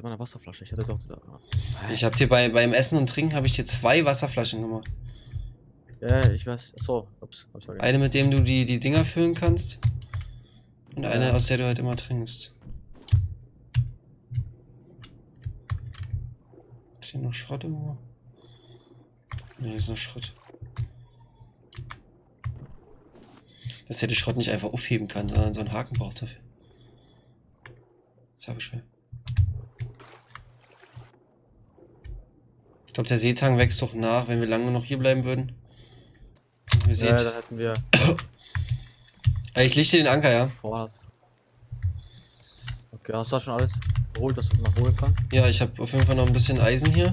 mit meiner Wasserflasche? Ich hatte doch... Ich hab dir beim Essen und Trinken habe ich dir 2 Wasserflaschen gemacht. Ja, ich weiß. So, ups, hab's vergessen. Eine, mit dem du die Dinger füllen kannst. Und eine, Ja. aus der du halt immer trinkst. Ist hier noch Schrott irgendwo? Ne, hier ist noch Schrott. Dass der den Schrott nicht einfach aufheben kann, sondern so einen Haken braucht dafür. Das habe ich schwer. Ich glaube, der Seetang wächst doch nach, wenn wir lange noch hier bleiben würden. Ihr Ja, seht. dann hätten wir... Ich lichte den Anker, ja. Vorrat. Okay, hast du da schon alles geholt, was man holen kann? Ja, ich habe auf jeden Fall noch ein bisschen Eisen hier.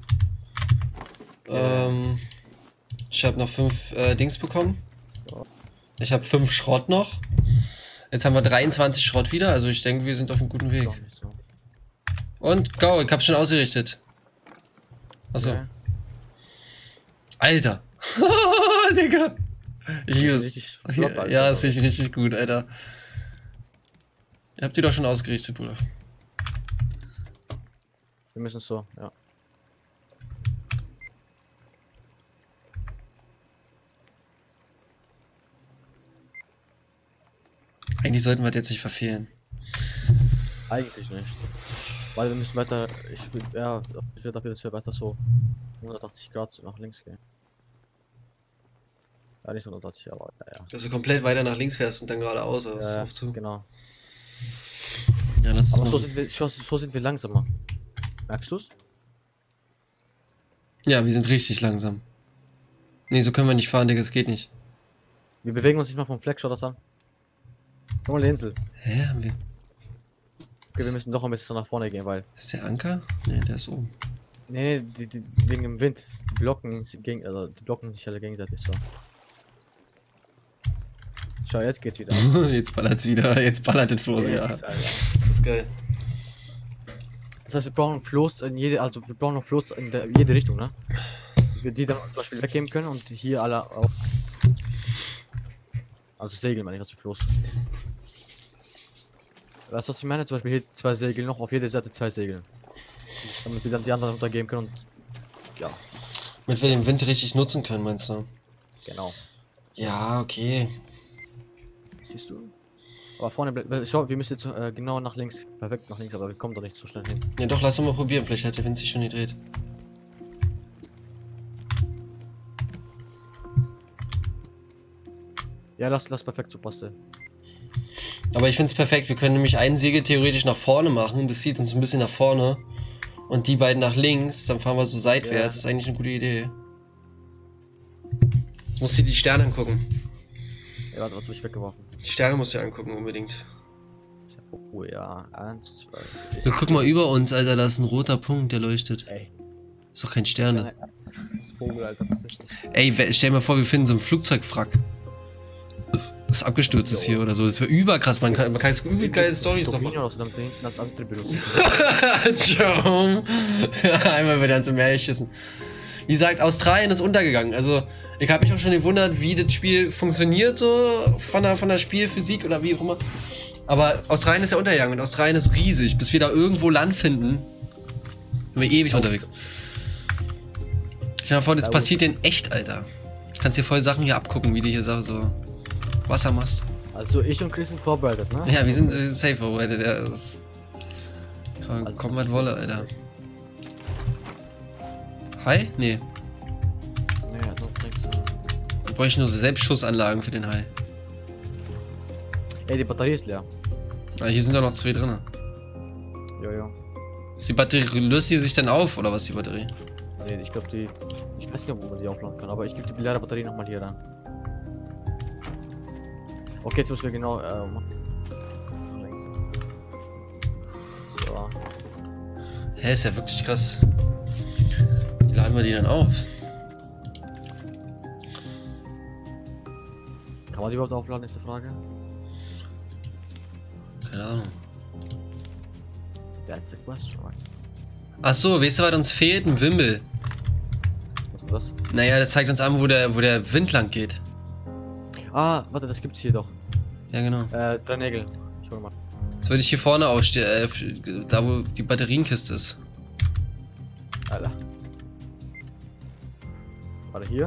Okay. Ich habe noch 5 Dings bekommen. Ja. Ich habe 5 Schrott noch. Jetzt haben wir 23 Schrott wieder, also ich denke, wir sind auf einem guten Weg. Doch nicht so. Und go, ich hab's schon ausgerichtet. Achso. Okay. Alter. Digga. Ich liebe es. Richtig flott, Alter. Ja, ist richtig gut, Alter. Ihr habt die doch schon ausgerichtet, Bruder. Wir müssen so, ja. Eigentlich sollten wir das jetzt nicht verfehlen. Eigentlich nicht. Weil wir müssen weiter, ich will dafür, dass wir weiter so 180 Grad nach links gehen. Ja, nicht 180, aber ja. Dass du komplett weiter nach links fährst und dann geradeaus. Ja, genau. Ja, lass es Aber machen. so sind wir langsamer. Merkst du's? Ja, wir sind richtig langsam. Nee, so können wir nicht fahren, Digga, das geht nicht. Wir bewegen uns nicht mal vom Fleck, schau das an. Guck mal die Insel. Hä, haben wir... Okay, wir müssen doch ein bisschen nach vorne gehen, weil... Ist der Anker? Nee, der ist oben. Nee, wegen dem Wind. Die blocken sich alle gegenseitig so. Schau, jetzt geht's wieder. Jetzt ballert's wieder, jetzt ballert es Floß, ja. Yes, Alter. Das ist geil. Das heißt, wir brauchen Floß in jede, also wir brauchen noch Floß in jede Richtung, ne? Wir die dann zum Beispiel weggeben können und hier alle auch. Also Segel meine ich, also Floß. Weißt du, was ich meine? Zum Beispiel hier 2 Segel, noch auf jeder Seite 2 Segel. Damit wir dann die anderen runtergeben können und ja, Damit wir den Wind richtig nutzen können, meinst du? genau. Ja, okay. Siehst du? Aber vorne, schau, wir müssen jetzt genau nach links, perfekt nach links, aber wir kommen doch nicht so schnell hin. Ja doch, lass uns mal probieren, vielleicht hat der Wind sich schon gedreht. Ja, lass perfekt so passen. Aber ich find's perfekt, wir können nämlich einen Segel theoretisch nach vorne machen, das zieht uns ein bisschen nach vorne. Und die beiden nach links, dann fahren wir so seitwärts, Ja. das ist eigentlich eine gute Idee. Jetzt musst du dir die Sterne angucken. Ja, warte, was habe ich weggeworfen? Die Sterne musst du dir angucken, unbedingt. Oh ja, 1, 2. Ja, guck mal über uns, Alter, da ist ein roter Punkt, der leuchtet. Ey. Ist doch kein Stern. Ne? Das Vogel, Alter, das ist richtig. Ey, stell dir mal vor, wir finden so ein Flugzeugwrack. Das abgestürzt ist hier oder so. Das wäre überkrass, man kann jetzt übel geile Storys noch machen. Aus, damit hinten das andere benutzen. Jerome. Ja, einmal wird er ins Meer geschissen. Wie gesagt, Australien ist untergegangen. Also, ich habe mich auch schon gewundert, wie das Spiel funktioniert, so von der Spielphysik oder wie auch immer. Aber Australien ist ja untergegangen und Australien ist riesig. Bis wir da irgendwo Land finden, sind wir ewig unterwegs. Stell dir mal vor, das passiert in echt, Alter. Du kannst dir voll Sachen hier abgucken, wie du hier so Wasser machst. Also ich und Chris sind vorbereitet, ne? Ja, wir sind safe vorbereitet. Ja, das Also- kommt was wolle, Alter. Hai? Nee. Naja, sonst nichts. Wir bräuchten nur Selbstschussanlagen für den Hai. Ey, die Batterie ist leer. Ah, hier sind ja noch 2 drin. Jojo. Ist die Batterie, löst die sich dann auf, oder was, die Batterie? Nee, ich glaube ich weiß nicht, ob man die aufladen kann, aber ich gebe die leere Batterie nochmal hier rein. Okay, jetzt müssen wir genau, so. Hä, ist ja wirklich krass. Wie laden wir die dann auf? Kann man die überhaupt aufladen, ist die Frage? Keine Ahnung. That's the question, right? Ach so, weißt du, was uns fehlt? Ein Wimbel. Was ist das? Naja, das zeigt uns an, wo der Wind lang geht. Ah, warte, das gibt's hier doch. Ja, genau. 3 Nägel. Ich hol mal. Jetzt würde ich hier vorne aufstehen, da wo die Batterienkiste ist. Alter. Warte, hier.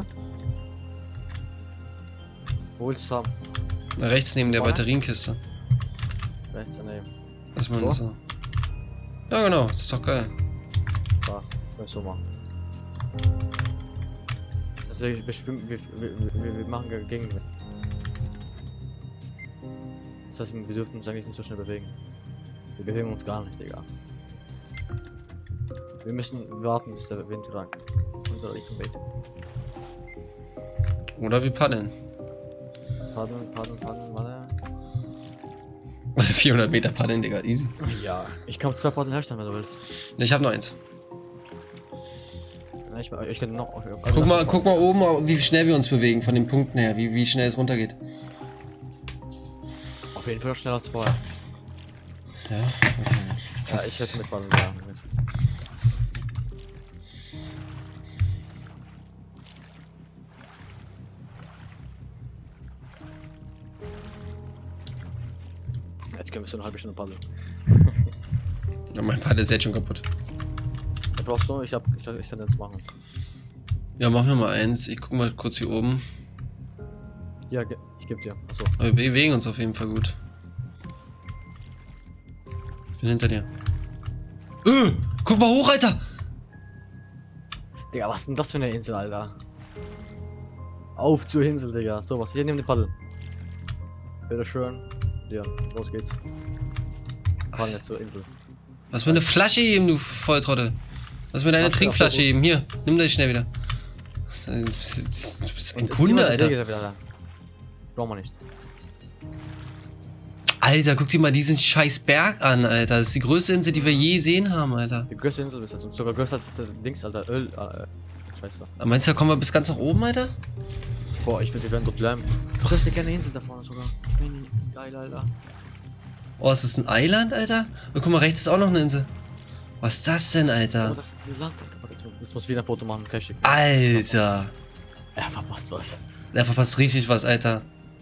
Wo willst du haben? Da rechts neben der Vorne? Batterienkiste. Rechts daneben. Dass man So? so. Ja genau, das ist doch geil. Spaß. Kann ich so machen. Deswegen, wir machen Gegenwehr. Das heißt, wir dürfen uns eigentlich nicht so schnell bewegen. Wir bewegen uns gar nicht, Digga. Wir müssen warten, bis der Wind rankt. Unser Richtung weht. Oder wir paddeln. Paddeln, warte. 400 Meter paddeln, Digga, easy. Ja, ich kann 2 Paddeln herstellen, wenn du willst. Ich hab nur eins. Ja, ich kann noch. Guck mal oben, wie schnell wir uns bewegen von den Punkten her, wie schnell es runtergeht. Auf jeden Fall schneller als vorher. Ja, okay. Ja, ich hätte mit Paddeln sagen. Jetzt können wir so eine halbe Stunde paddeln. Ja, mein Paddel ist jetzt schon kaputt. Da brauchst du, ich kann das machen. Ja, machen wir mal eins. Ich guck mal kurz hier oben. Ja, ich geb dir. Achso. Aber wir bewegen uns auf jeden Fall gut. Ich bin hinter dir. Guck mal hoch, Alter! Digga, was ist denn das für eine Insel, Alter? Auf zur Insel, Digga. So, was? Hier, nimm den Paddel. Bitteschön. Ja, los geht's. Fahren jetzt zur Insel. Was für eine Flasche eben, du Volltrottel. Was mit deiner Machst du Trinkflasche auch so eben? Hier, nimm das schnell wieder. Du bist ein Und Kunde, zieh mal die Alter. Segel da wieder rein. Brauchen wir nicht. Alter, guck dir mal diesen scheiß Berg an, Alter. Das ist die größte Insel, die wir je gesehen haben, Alter. Die größte Insel ist das. Und sogar größer als das Dings, Alter. Öl. Scheiße. Aber meinst du, da kommen wir bis ganz nach oben, Alter? Boah, ich will, wir werden dort bleiben. Das ist eine kleine Insel da vorne sogar. Mini. Geil, Alter. Oh, ist das ein Eiland, Alter? Und guck mal, rechts ist auch noch eine Insel. Was ist das denn, Oh, Alter? das ist ein Land, Alter. Das muss wieder ein Foto machen. Gleich schicken. Alter. Er verpasst was. Da verpasst richtig was, Alter.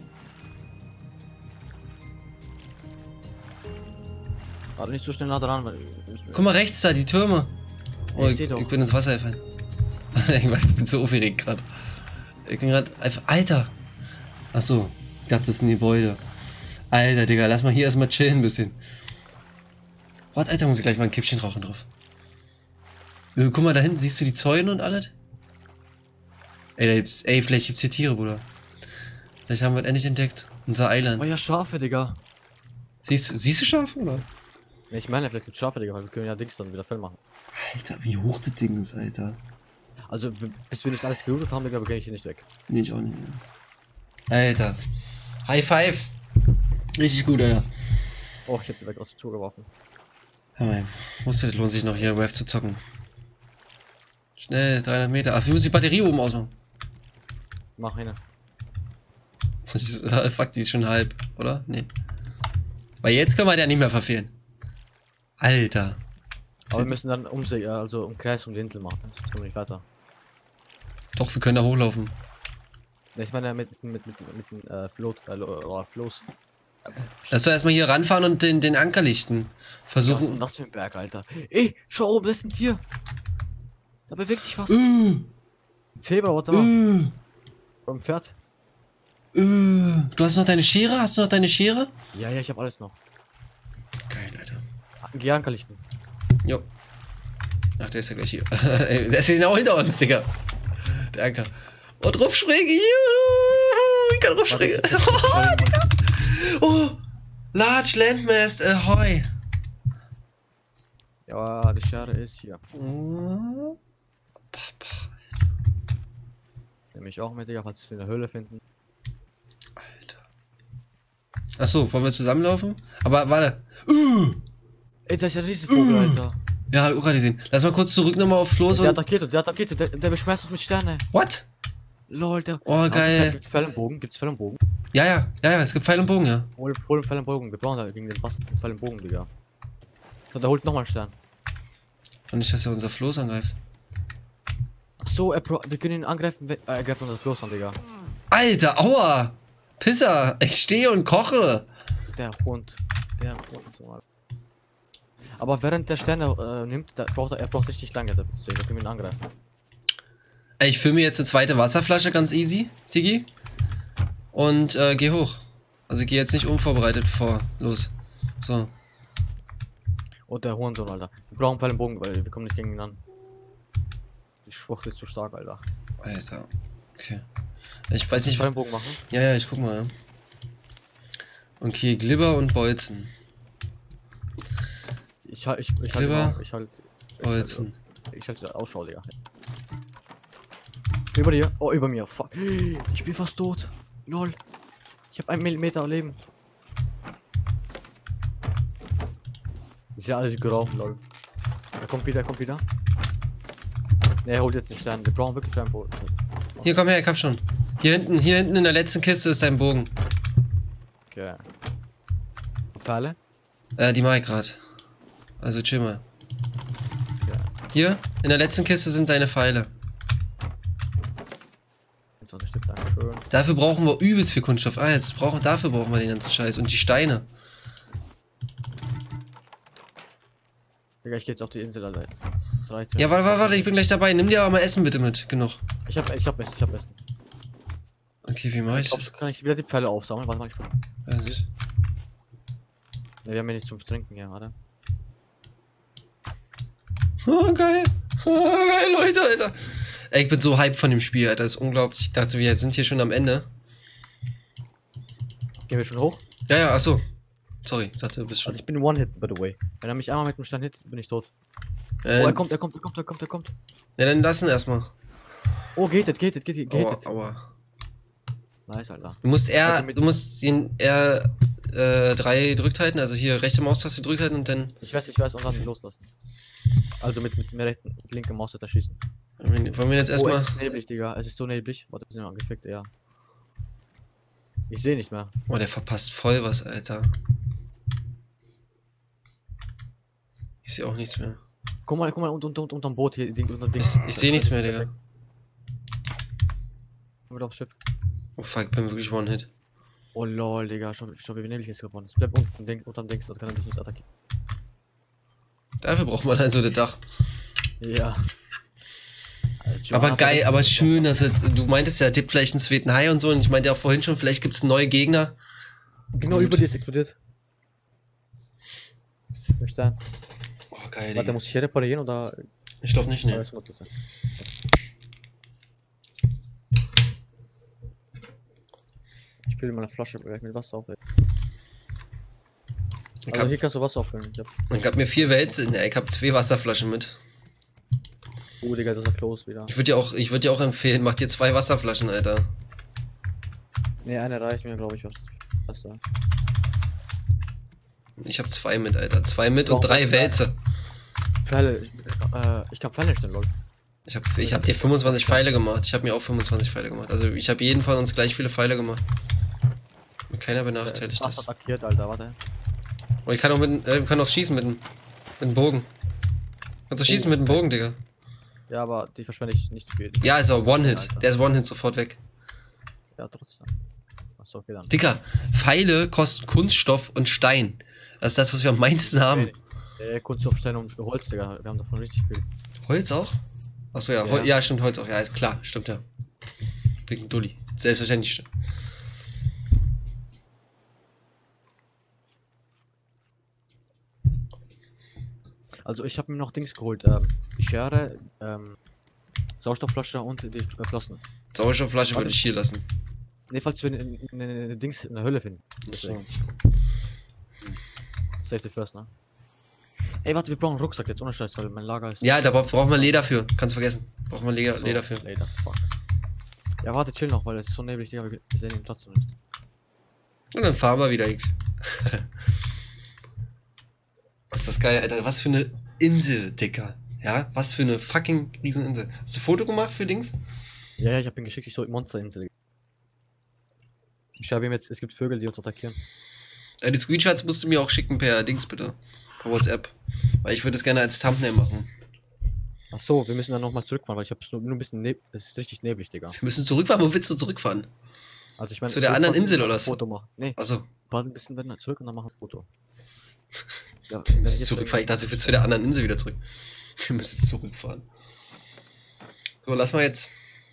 Warte nicht so schnell nah dran, weil. Guck mal rechts da, die Türme. Oh, Ich ich, seh doch. ich bin ins Wasser gefallen. Ich bin so aufgeregt gerade. Ich bin gerade einfach. Alter! Achso, ich dachte, das ist ein Gebäude. Alter, Digga, lass mal hier erstmal chillen ein bisschen. What, Alter, muss ich gleich mal ein Kippchen rauchen drauf. Guck mal da hinten, siehst du die Zäune und alles? Ey, vielleicht gibt's hier Tiere, Bruder. Vielleicht haben wir es endlich entdeckt. Unser Eiland. Oh ja, Schafe, Digga. Siehst du Schafe, oder? Ne, ich meine, vielleicht gibt es Schafe, Digga, weil wir können ja Dings dann wieder Fell machen. Alter, wie hoch das Ding ist, Alter. Also, bis wir nicht alles gelootet haben, Digga, bekomme ich hier nicht weg. Nee, ich auch nicht. Alter. High Five. Richtig gut, Alter. Oh, ich hab die weg aus der Tour geworfen. Ja, mein. Wusste, das lohnt sich noch hier Wave zu zocken. Schnell, 300 Meter. Ach, wir müssen die Batterie oben ausmachen. Mach hin. Fuck, die ist schon halb, oder? Nee. Weil jetzt können wir ja nicht mehr verfehlen. Alter. Aber wir müssen dann also um Kreis um die Insel machen. Sonst kommen wir nicht weiter. Doch, wir können da hochlaufen. Ne, ich meine mit dem Floß. Lass doch erstmal hier ranfahren und den Anker lichten. Was ist denn Versuchen. das für ein Berg, Alter? Ey, schau oben, das ist ein Tier. Da bewegt sich was. Ein Zebra, warte mal. Vom Pferd. Du hast noch deine Schere? Hast du noch deine Schere? Ja, ich hab alles noch. Geil, Alter. Geh Anker lichten. Jo. Ach, der ist ja gleich hier. Ey, der ist genau hinter uns, Digga. Der Anker. Oh, drauf schräge. Juhu, ich kann drauf schräge. Oh, Digga. Oh, Large Landmast Ahoy. Ja, die Schere ist hier. Oh. Papa. Nehme ich auch mit, Digga, falls wir eine Höhle finden. Alter. Achso, wollen wir zusammenlaufen? Aber warte. Ey, da ist ja ein Riesenvogel, Alter. Ja, hab ich auch gerade gesehen. Lass mal kurz zurück nochmal auf Floß Der und. attackiert und der beschmeißt uns mit Sterne. What? Lol, der. Oh, geil. Gibt's Pfeil und Bogen? Gibt's Pfeil und Bogen? Ja, es gibt Pfeil und Bogen, ja. Hol Pfeil und Bogen. Wir brauchen da gegen den Bass Pfeil und Bogen, Digga. So, der holt nochmal einen Stern. Und nicht, dass er unser Floß angreift. Ach so, wir können ihn angreifen, er greift unser Floß an, Digga. Alter, aua! Pisser! Ich stehe und koche! Der Hund. Der Hurensohn, Alter. Aber während der Sterne nimmt, er braucht richtig lange, deswegen können wir ihn angreifen. Ey, ich fülle mir jetzt eine zweite Wasserflasche ganz easy, Tigi. Und geh hoch. Also geh jetzt nicht unvorbereitet vor. Los. So. Und der Hurensohn, Alter. Wir brauchen Pfeil und Bogen, weil wir kommen nicht gegen ihn an. Die Schwucht ist zu stark, Alter. Alter. Okay. Ich weiß nicht. Pfeil und Bogen machen? Ja, ich guck mal. Ja. Okay, Glibber und Bolzen. Ich halte Bolzen. Ich halte Ausschau, Digga. Über dir. Oh, über mir. Fuck. Ich bin fast tot. Lol. Ich habe 1 Millimeter Leben. Ist ja alles geraucht, lol. Er kommt wieder, Ne, er holt jetzt den Stern. Wir brauchen wirklich einen Bogen. Hier, komm her, ich hab schon. Hier hinten in der letzten Kiste ist dein Bogen. Okay. Pfeile? Die mach ich grad. Also chill mal. Okay. Hier, in der letzten Kiste sind deine Pfeile. 20 Stück, dankeschön. Dafür brauchen wir übelst viel Kunststoff. Dafür brauchen wir den ganzen Scheiß. Und die Steine. Digga, ich geh jetzt auf die Insel, Alter. Das reicht Ja, warte, ich bin gleich dabei. Nimm dir aber mal Essen bitte mit. Genug. Ich hab Essen. Okay, wie mach ich das? Kann ich wieder die Pfeile aufsammeln? Warte mal, ich Weiß nicht. Ne, wir haben ja nichts zum Trinken hier, warte. Oh, geil. Oh, geil, Leute, Alter. Ey, ich bin so hyped von dem Spiel, Alter. Das ist unglaublich. Ich dachte, wir sind hier schon am Ende. Gehen wir schon hoch? Ja, achso. Sorry, ich dachte, du bist schon. Also ich bin One-Hit, by the way. Wenn er mich einmal mit dem Stein hit, bin ich tot. Oh, er kommt. Ja, dann lassen erstmal. Oh, gated. Aua. Nice, Alter. Du musst Also du musst den R3 gedrückt halten, also hier rechte Maustaste gedrückt halten und dann. Ich weiß, und dann loslassen. Also mit mir rechten, linke Maustaste schießen. Wollen wir jetzt Oh, erstmal. es ist neblig, Digga. Es ist so neblig. Warte, wir sind angefickt, ja. Ich sehe nicht mehr. Oh, der verpasst voll was, Alter. Ich sehe auch nichts mehr. Guck mal, unterm Boot hier, unter Ding. Ich sehe nichts mehr, Digga. Komm wieder aufs Schiff. Oh fuck, ich bin wirklich One-Hit. Oh lol, Digga, schau wie neblig es geworden ist. Bleib unten, unterm Dings, das kann er dich nicht attackieren. Dafür braucht man also das Dach. Ja. Aber geil, aber schön, dass du meintest ja, tippt vielleicht einen zweiten Hai und so, und ich meinte auch vorhin schon, vielleicht gibt es neue Gegner. Genau Gut. über dir ist explodiert. Stein. Oh, geil. Warte, muss ich hier reparieren oder? Ich glaube nicht, Ja, ne. das muss gut sein. Ich fülle meine Flasche gleich mit Wasser auf. Also hier kannst du Wasser auffüllen. Ich hab mir 4 Wälze, ne, ich hab 2 Wasserflaschen mit. Oh, Digga, das ist close wieder. Ich würde dir auch empfehlen, mach dir 2 Wasserflaschen, Alter. Ne, eine reicht mir, glaube ich, was da. Ich hab 2 mit, Alter. 2 mit und Warum 3 sagst du Wälze. Pfeile, ich kann Pfeile stellen, lol. Ich hab dir 25 Pfeile gemacht. Ich hab mir auch 25 Pfeile gemacht. Also ich habe jeden von uns gleich viele Pfeile gemacht. Und keiner benachteiligt Fast das. attackiert, Alter, warte. Und ich kann auch kann auch schießen mit dem Bogen. Kannst du schießen mit dem Bogen, Digga? Ja, aber die verschwende ich nicht viel. Ja, ist auch One-Hit. Alter. Der ist One-Hit sofort weg. Ja, trotzdem. Achso, okay dann. Digga, Pfeile kosten Kunststoff und Stein. Das ist das, was wir am meisten haben. Kunststoffsteine und Holz, Digga. Wir haben davon richtig viel. Holz auch? Achso, ja. Ja. Ja, stimmt, Holz auch. Ja, ist klar. Stimmt, ja. Wegen Dulli. Selbstverständlich stimmt. Also ich habe mir noch Dings geholt. Die Schere, Sauerstoffflasche und die Flossen. Sauerstoffflasche würde ich hier lassen. Ne, falls wir eine Dings in der Hölle finden. Deswegen. Safety first, ne? Ey, warte, wir brauchen einen Rucksack jetzt, ohne Scheiß, weil mein Lager ist... Ja, da braucht man Leder für. Kannst vergessen. Braucht man So, Leder für. Leder, fuck. Ja, warte, chill noch, weil es ist so neblig, Digga, wir sehen ihn trotzdem nicht. Und dann fahren wir wieder. Was ist das geil, Alter? Was für eine Insel, Dicker. Ja, was für eine fucking Rieseninsel. Hast du ein Foto gemacht für Dings? Ja, ich hab ihn geschickt, ich so Monsterinsel. Ich schreibe ihm jetzt, es gibt Vögel, die uns attackieren. Die Screenshots musst du mir auch schicken per Dings bitte. Per WhatsApp. Weil ich würde es gerne als Thumbnail machen. Ach so, wir müssen dann nochmal zurückfahren, weil ich hab's nur ein bisschen es ist richtig neblig, Digga. Wir müssen zurückfahren. Wo willst du zurückfahren? Also ich meine... Zu der anderen Insel oder so? Foto machen. Nee, Also, warte ein bisschen zurück und dann machen wir ein Foto. Ja, Wir müssen zurückfahren. Ich dachte, du willst zu der anderen Insel wieder zurück. Wir müssen zurückfahren. So, lass mal jetzt.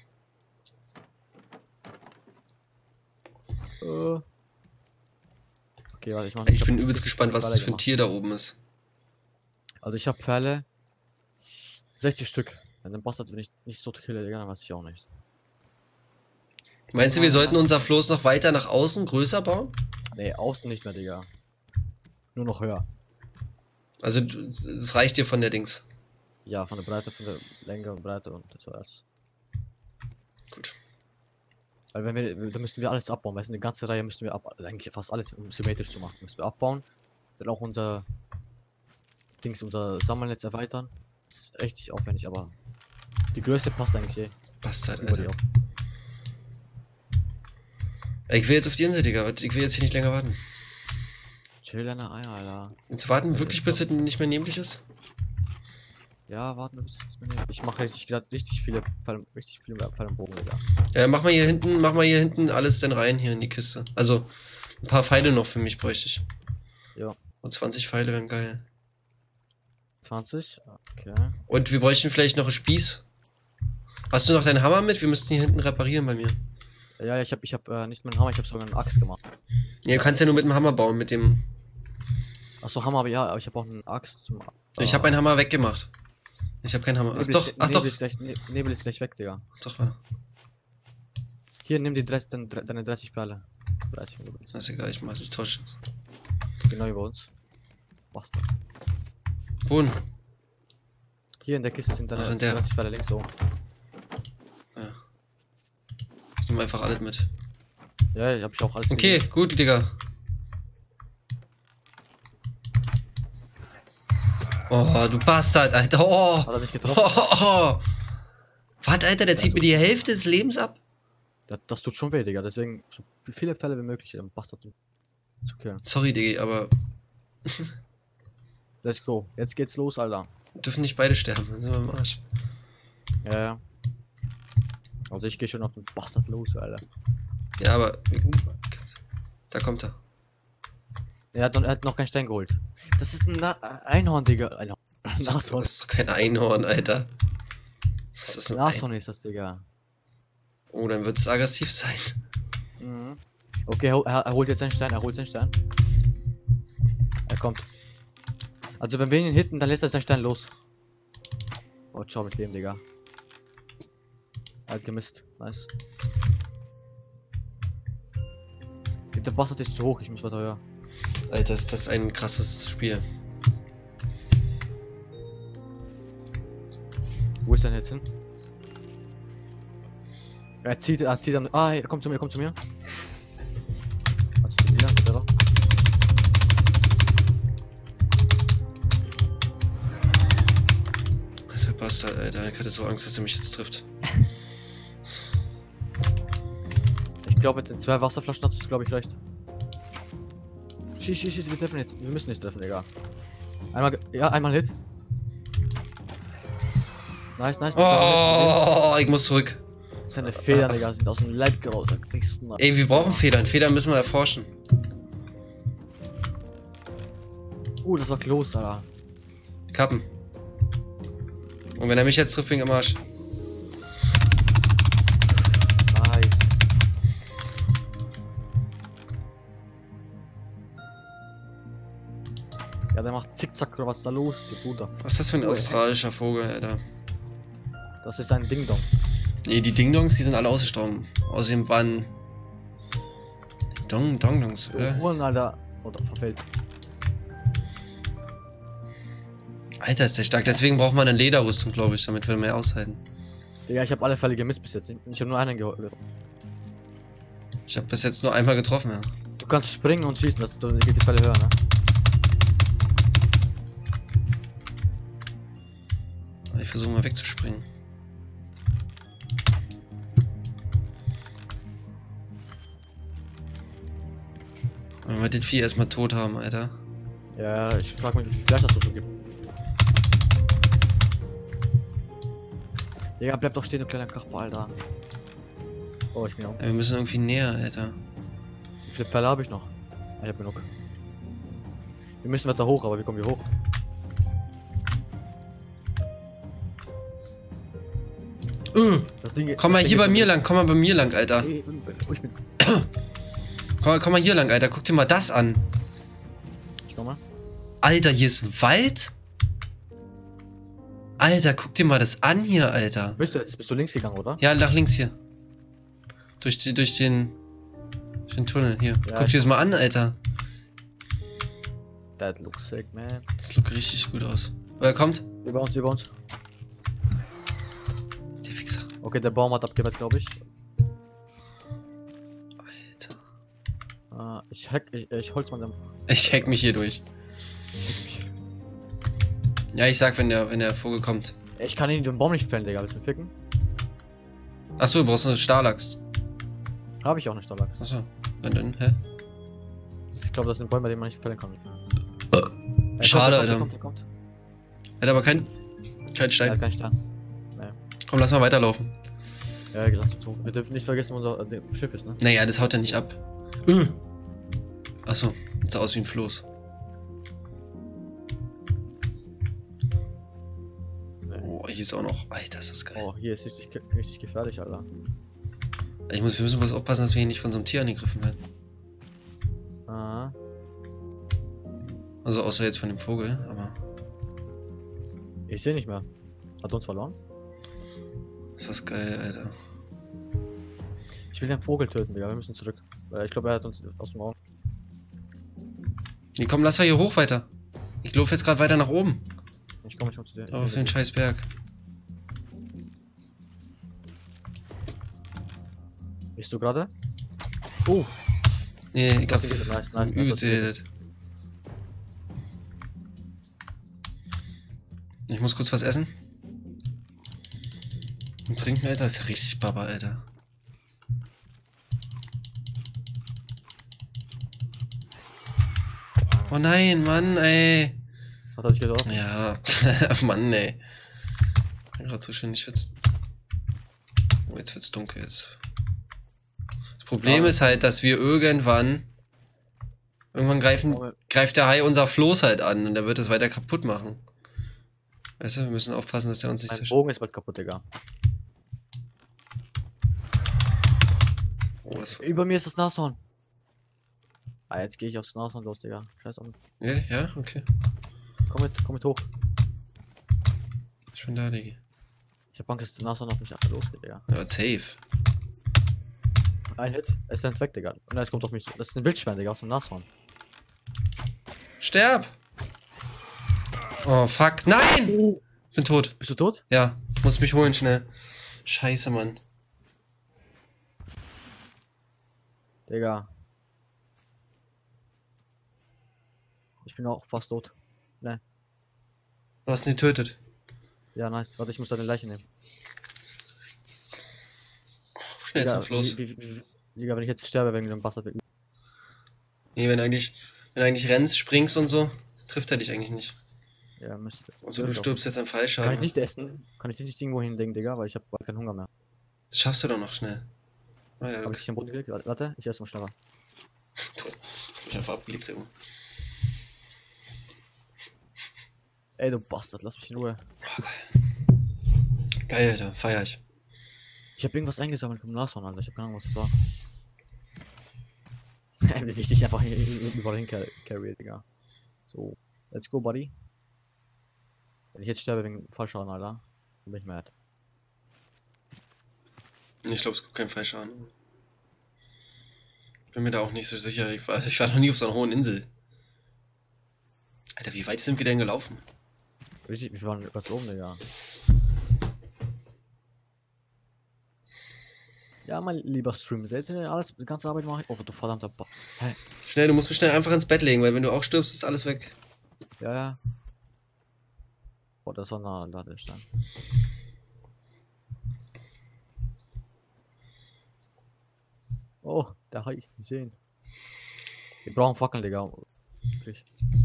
Okay, warte, Ich bin übelst gespannt, was das für ein Tier da oben ist. Also ich habe Pfeile 60 Stück. Wenn den Bastard, wenn ich nicht so kille, Digga, dann weiß ich auch nicht. Meinst du, wir sollten unser Floß noch weiter nach außen größer bauen? Nee, außen nicht mehr, Digga. Nur noch höher. Also, es reicht dir von der Dings. Ja, von der Breite, von der Länge und Breite und so alles. Gut. Weil wenn wir, da müssten wir alles abbauen, weißt du, eine ganze Reihe müssten wir eigentlich fast alles, um symmetrisch zu machen, müssen wir abbauen. Dann auch unser unser Sammelnetz erweitern. Das ist richtig aufwendig, aber die Größe passt eigentlich eh. Passt halt, Über die Alter. Ich will jetzt auf die Insel, Digga. Ich will jetzt hier nicht länger warten. Chill deine Eier, Alter. Jetzt warten wirklich, bis es nicht mehr nämlich ist? Ja, warten wir bis es nicht mehr. Ich mache richtig viele Pfeile und Bogen, Digga. Ja, mach mal hier hinten alles denn rein hier in die Kiste. Also, ein paar Pfeile noch für mich bräuchte ich. Ja. Und 20 Pfeile wären geil. 20? Okay. Und wir bräuchten vielleicht noch einen Spieß. Hast du noch deinen Hammer mit? Wir müssten hier hinten reparieren bei mir. Ja, ich hab nicht meinen Hammer, ich habe sogar eine Axt gemacht. Ja, du kannst ja nur mit dem Hammer bauen, mit dem... Achso, Hammer, aber ja, aber ich habe auch eine Axt zum... Ich habe meinen Hammer weggemacht. Ich habe keinen Hammer. Ach doch, ach doch. Nebel ist gleich weg, Digga. Doch, warte. Hier, nimm die deine 30 Perle. 30, wenn du willst. Das ist egal, ich tausche jetzt. Genau über uns. Bastard. Wo denn? Hier in der Kiste sind deine Ach, in der. 30 Perle links oben. Ja. Ich nehme einfach alles mit. Ja, hab ich auch alles. Okay, gesehen. gut, Digga. Oh, du Bastard, Alter. Oh. Hat er nicht getroffen? Oh. Was, Alter, der zieht mir die Hälfte des Lebens ab? Das tut schon weh, Digga. Deswegen so viele Fälle wie möglich, um Bastard zu killen. Sorry, Digga, aber Let's go. Jetzt geht's los, Alter. wir dürfen nicht beide sterben, dann sind wir im Arsch. Ja, ja. Also ich gehe schon auf den Bastard los, Alter. Ja, aber... Da kommt er. Er hat noch keinen Stein geholt. Das ist ein Einhorn, Digga. Einhorn. Nashorn. Das ist doch kein Einhorn, Alter. Das ist ein Nashorn ist das, Digga. Oh, dann wird es aggressiv sein. Mhm. Okay, er holt jetzt seinen Stein, er holt seinen Stein. Er kommt. Also wenn wir ihn hitten, dann lässt er seinen Stein los. Oh, ciao mit dem, Digga. Er hat gemisst. Nice. Der Bastard ist zu hoch, ich muss weiter höher. Alter, ist das ein krasses Spiel. Wo ist er denn jetzt hin? Er zieht dann. Ah, er kommt zu mir, Also zu mir, oder? Alter Bastard, Alter. Ich hatte so Angst, dass er mich jetzt trifft. Ich glaube, mit den 2 Wasserflaschen hat es, glaube ich, reicht. Schieß, wir treffen jetzt. Wir müssen nicht treffen, Digga. Einmal Hit. Nice. Oh, ich muss zurück. Seine Federn, Digga, sind aus dem Leib geraus. Ey, wir brauchen Federn. Federn müssen wir erforschen. Das war close, Alter. Kappen. Und wenn er mich jetzt trifft, bin ich am Arsch. Nice. Ja, der macht Zickzack, oder was ist da los, ihr Bruder? Was ist das für ein australischer Vogel, Alter? Das ist ein Ding-Dong. Nee, die Ding-Dongs, die sind alle ausgestorben. Außerdem waren... Dong-Dongs, oder? Huren, Alter. Oder verfällt. Alter, ist der stark. Deswegen braucht man eine Lederrüstung, glaube ich, damit wir mehr aushalten. Digga, ich habe alle Fälle gemisst bis jetzt. Ich habe nur einen geholt. Ich habe bis jetzt nur einmal getroffen, ja. Du kannst springen und schießen, das geht die Fälle höher, ne? Ich versuche mal wegzuspringen. Wenn wir den Vieh erstmal tot haben, Alter. Ja, ich frag mich, wie viel Fleisch das so gibt. Digga, bleib doch stehen, du kleiner Kachbar, Alter. Oh, ich bin auch. Ja, wir müssen irgendwie näher, Alter. Wie viele Perle habe ich noch? Ich hab genug. Wir müssen weiter hoch, aber wie kommen wir hoch? Das Ding, Komm mal das hier Ding bei ist- mir lang, komm mal bei mir lang, Alter. Oh, ich bin. Komm mal hier lang, Alter. Guck dir mal das an. Ich komm mal. Alter, hier ist Wald? Alter, guck dir mal das an hier, Alter. Bist du links gegangen, oder? Ja, nach links hier. Durch den Tunnel hier. Ja, Guck dir das mal an, Alter. That looks sick, man. Das sieht richtig gut aus. Wer kommt? Über uns, über uns. Der Wichser. Okay, der Baum hat abgewehrt, glaube ich. Alter. Ich holz mal den. Ich hack mich hier durch. Ja, ich sag, wenn der Vogel kommt. Ich kann ihn den Baum nicht fällen, Digga. Willst du mich ficken? Achso, du brauchst eine Stahlaxt. Habe ich auch nicht, Stalag. Achso. Dann, hä? Ich glaube, das sind Bäume, die man nicht fällen kann. Schade, Er Alter. kommt. Er hat aber kein Er hat Stein. keinen Stern. Komm, lass mal weiterlaufen. Ja, lass uns hoch. Wir dürfen nicht vergessen, wo unser Schiff ist, ne? Naja, das haut er nicht ab. Achso, sieht aus wie ein Floß. Oh, hier ist auch noch. Alter, ist das geil. Oh, hier ist richtig gefährlich, Alter. Wir müssen bloß aufpassen, dass wir hier nicht von so einem Tier angegriffen werden. Ah. Also außer jetzt von dem Vogel, aber. Ich sehe nicht mehr. Hat uns verloren? Ist das geil, Alter. Ich will den Vogel töten, Digga. Wir müssen zurück. Weil ich glaube, er hat uns aus dem Auge. Nee, komm, lass doch hier hoch weiter. Ich laufe jetzt gerade weiter nach oben. Ich komme zu dir. Auf den scheiß Berg. Bist du gerade? Oh! Nee, ich hab Nice. übelst geredet. Ich muss kurz was essen. Und trinken, Alter. Das ist ja richtig Baba, Alter. Oh nein, Mann, ey. Hat er dich getroffen? Ja, Mann, ey. Ich bin gerade so schön, ich wird's. Oh, jetzt wird's dunkel jetzt. Das Problem ist halt, dass wir irgendwann greift der Hai unser Floß halt an und der wird es weiter kaputt machen. Weißt du, wir müssen aufpassen, dass der uns nicht Mein zerstört. Bogen ist bald kaputt, Digga. Oh, das Über mir ist das Nashorn. Ah, jetzt gehe ich aufs Nashorn los, Digga. Scheiß auf. ja, ja, okay. Komm mit hoch. Ich bin da, Diggi. Ich hab Angst, dass das Nashorn auf mich losgeht, Digga. Ja, safe. Ein Hit, es ist weg, Digga. Und es kommt auf mich zu. Das ist ein Wildschwein, Digga, aus dem Nashorn. Sterb! Oh, fuck. Nein! Ich bin tot. Bist du tot? Ja, muss mich holen schnell. Scheiße, Mann. Digga. Ich bin auch fast tot. Du hast ihn getötet. Ja, nice. Warte, ich muss deine Leiche nehmen. Schnell zum Floß. Digga, wenn ich jetzt sterbe wegen dem Bastard. Nee, wenn du eigentlich rennst, springst und so, trifft er dich eigentlich nicht. Ja, müsste. Also du stirbst jetzt am Kann Fallschaden. ich nicht essen? Kann ich dich nicht irgendwo hinlegen, Digga? Weil ich hab bald keinen Hunger mehr. Das schaffst du doch noch schnell. Ah ja, Hab ich okay. dich am Boden gelegt? Warte, ich esse mal schneller. Ich hab abgelegt, Junge. Ey, du Bastard, lass mich in Ruhe. Oh, geil, Alter, feier ich. Ich hab irgendwas eingesammelt vom Nashorn, Alter. Ich hab keine Ahnung, was das war. Wie ich dich einfach überall hin carry, Digga. So, let's go, buddy. Wenn ich jetzt sterbe wegen Fallschaden, Alter, dann bin ich mad. Ich glaube, es gibt keinen Fallschaden. Ich bin mir da auch nicht so sicher. Ich war noch nie auf so einer hohen Insel. Alter, wie weit sind wir denn gelaufen? Richtig, wir waren ganz oben, Digga. Ja, mein lieber Stream, seht ihr alles, die ganze Arbeit mache ich. Oh, du verdammter Hä? Schnell, du musst mich schnell einfach ins Bett legen, weil wenn du auch stirbst, ist alles weg. Ja, ja. Oh, das war ein Ladestein. Oh, der Hai, ich sehen. Wir brauchen Fackeln, Digga. Wirklich.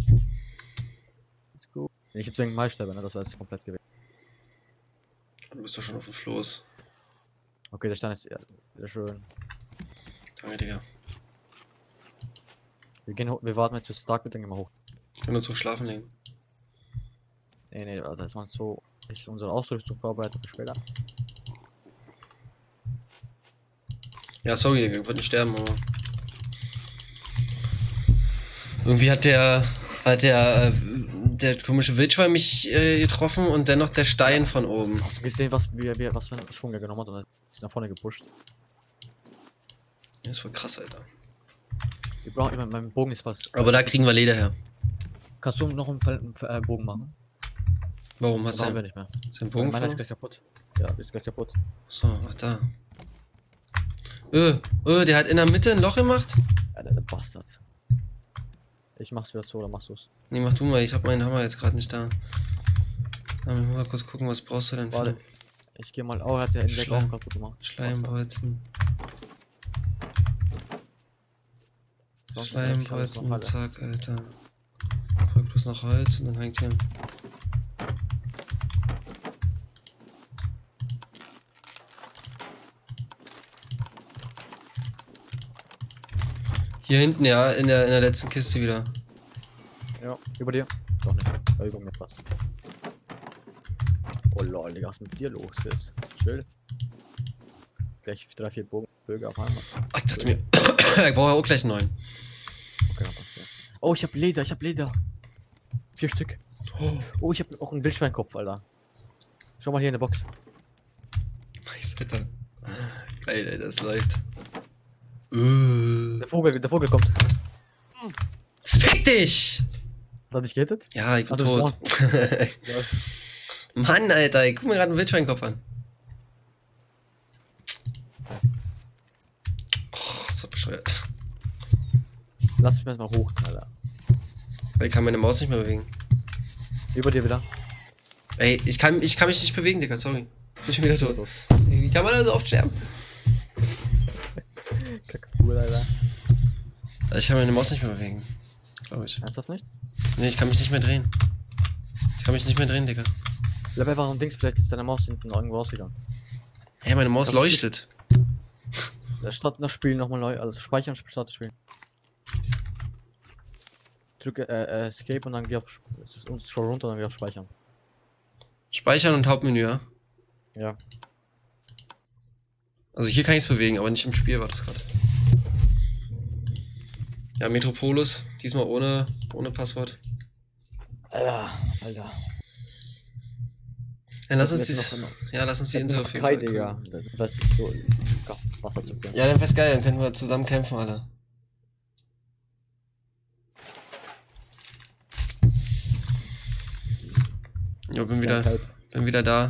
Let's go. Wenn ich jetzt wegen Mai sterbe, ne, das war jetzt komplett gewesen. Du bist doch schon auf dem Floß. Okay, der Stein ist ja, sehr schön. Danke, Digga. Wir warten jetzt bis es Tag wird, dann gehen wir hoch. Können uns auch schlafen legen. Nee, also dass man so ich unsere Ausrüstung vorbereitet für später. Ja, sorry, wir würden sterben, aber. Irgendwie der komische Wildschwein mich getroffen und dennoch der Stein von oben. Hast du gesehen, was für einen Schwung er genommen hat und ist nach vorne gepusht? Das ist voll krass, Alter. Wir brauchen immer, mein Bogen ist was. Aber da kriegen wir Leder her. Kannst du noch einen Bogen machen? Warum hast Brauchen wir du nicht mehr. den Bogen Meiner ist verloren? gleich kaputt. Ja, ist gleich kaputt. So, ach da. Der hat in der Mitte ein Loch gemacht? Alter, der Bastard. Ich mach's wieder so, oder machst du's? Nee, mach du mal, ich hab meinen Hammer jetzt gerade nicht da. Aber ich muss mal kurz gucken, was brauchst du denn für Warte. Ich geh mal. Oh, er hat ja in der Schleim. Glauben kaputt gemacht. Schleimbolzen. Sonst ist eigentlich alles Schleimbolzen, normal. zack, Alter. Folgt bloß noch Holz und dann hängt hier. Hier hinten, ja, in der letzten Kiste wieder. Ja, über dir. Doch nicht. Ja, über mir fast. Oh lol, Digga, was mit dir los ist. Chill. Gleich 3-4 Bögen auf einmal. Ah, ich dachte mir, ich brauche ja auch gleich einen neuen. Okay, dann passt ja. Oh, ich hab Leder. 4 Stück. Oh, ich hab auch einen Wildschweinkopf, Alter. Schau mal hier in der Box. Nice, Alter. Geil, ey, das läuft. Der Vogel kommt. Fick dich! Hat er dich gehittet? Ja, ich bin Also, tot. Ja. Mann, Alter, ich guck mir gerade einen Wildschweinkopf an. Oh, ist so bescheuert. Lass mich mal hoch, Alter. Ich kann meine Maus nicht mehr bewegen. Über dir wieder. Ey, ich kann mich nicht bewegen, Digga, sorry. Ich bin schon wieder tot. Wie kann man da so oft sterben? Kacke, cool, Alter. Ich kann meine Maus nicht mehr bewegen. Glaube ich. Ernsthaft nicht? Nee, ich kann mich nicht mehr drehen. Ich kann mich nicht mehr drehen, Digga. Bleib einfach am Dings, vielleicht ist deine Maus hinten irgendwo rausgegangen. Hey, meine Maus Glaubst du leuchtet. Statt nach Spielen nochmal neu, also speichern, statt spielen. Drücke Escape und dann geh auf und scroll runter und dann geh auf Speichern. Speichern und Hauptmenü, ja? Ja. Also hier kann ich es bewegen, aber nicht im Spiel war das gerade. Ja, Metropolis, diesmal ohne Passwort. Alter. Ja, lass Das uns ist die, noch- ja, lass uns die Insel auf jeden Drei, Fall Digga. erkunden. Das ist so Wasser zu bringen. Ja, dann wär's geil, dann können wir zusammen kämpfen, alle. Jo, bin wieder da.